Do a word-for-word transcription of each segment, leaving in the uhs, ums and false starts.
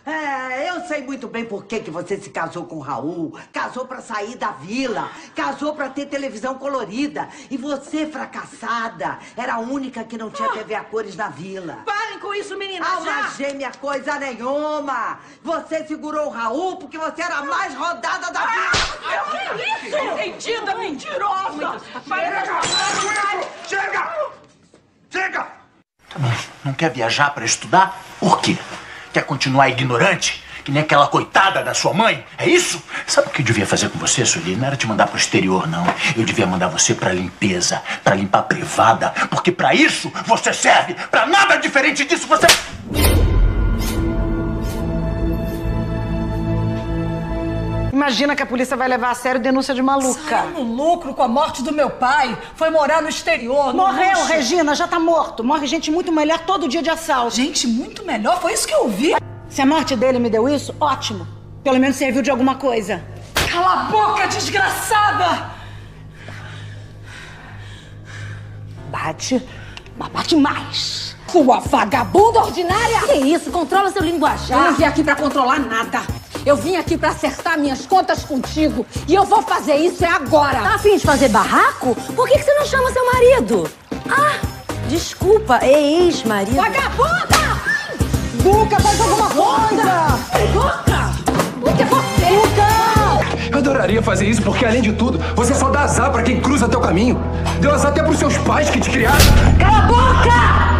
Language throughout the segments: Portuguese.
É, eu sei muito bem por que que você se casou com o Raul. Casou pra sair da vila. Casou pra ter televisão colorida. E você, fracassada, era a única que não tinha T V a cores na vila. Parem com isso, menina! Alma já. gêmea coisa nenhuma. Você segurou o Raul porque você era a mais rodada da vila. Ah, que isso? Mentira, mentirosa! Chega! Chega! Chega! Também não quer viajar pra estudar? Por quê? Quer continuar ignorante? Que nem aquela coitada da sua mãe? É isso? Sabe o que eu devia fazer com você, Sueli? Não era te mandar pro exterior, não. Eu devia mandar você pra limpeza, pra limpar a privada. Porque pra isso você serve. Pra nada diferente disso você... Imagina que a polícia vai levar a sério denúncia de maluca. Saiu no lucro com a morte do meu pai. Foi morar no exterior. No Morreu, luxo. Regina, já tá morto. Morre gente muito melhor todo dia de assalto. Gente muito melhor? Foi isso que eu vi? Se a morte dele me deu isso, ótimo. Pelo menos serviu de alguma coisa. Cala a boca, desgraçada! Bate, mas bate mais. Sua vagabunda ordinária! Que isso? Controla seu linguajar. Eu não vim aqui pra controlar nada. Eu vim aqui pra acertar minhas contas contigo. E eu vou fazer isso é agora. Tá afim de fazer barraco? Por que que você não chama seu marido? Ah, desculpa, é ex-marido. Vagabunda! Duca, faz alguma coisa! Duca! O que é você? Duca! Eu adoraria fazer isso porque, além de tudo, você só dá azar pra quem cruza teu caminho. Deu azar até pros seus pais que te criaram. Cala a boca!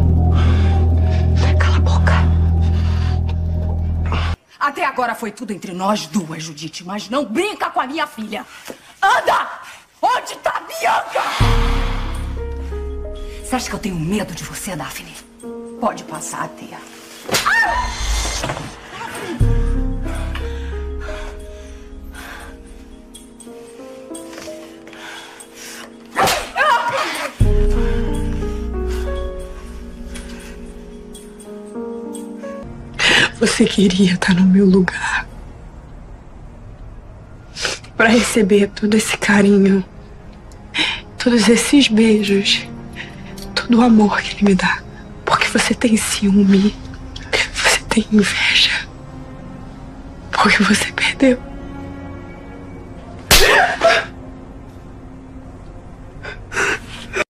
Cala a boca. Até agora foi tudo entre nós duas, Judite, mas não brinca com a minha filha. Anda! Onde tá a Bianca? Você acha que eu tenho medo de você, Daphne? Pode passar a ter. Ah! Você queria estar no meu lugar para receber todo esse carinho, todos esses beijos, todo o amor que ele me dá. Porque você tem ciúme, você tem inveja, porque você perdeu.